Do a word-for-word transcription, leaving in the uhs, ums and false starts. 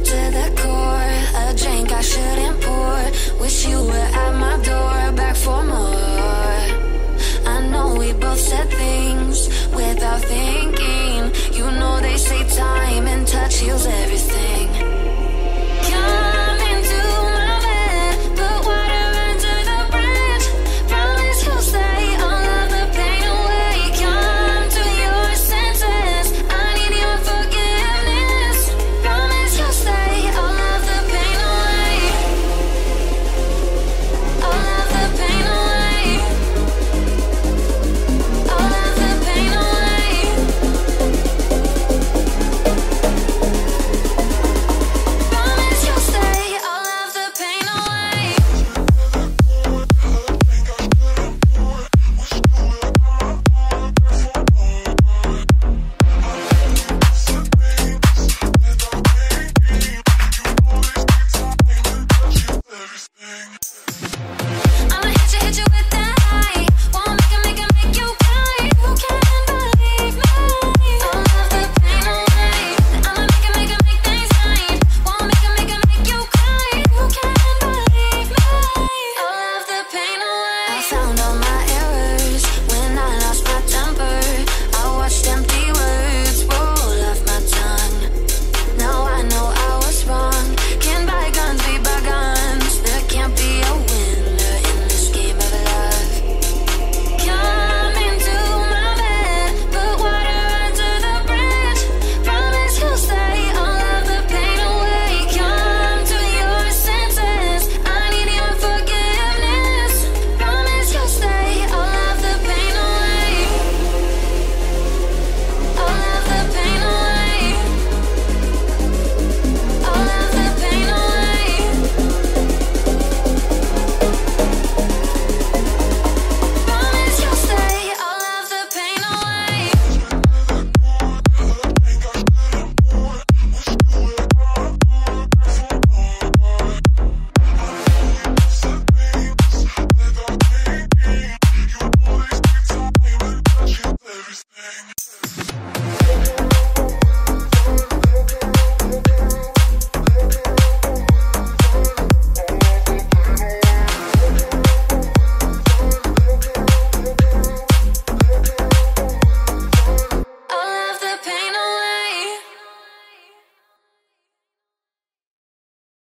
to the core. A drink I shouldn't pour. Wish you were at my door, back for more. I know we both said things without thinking. You know they say time and touch heals it.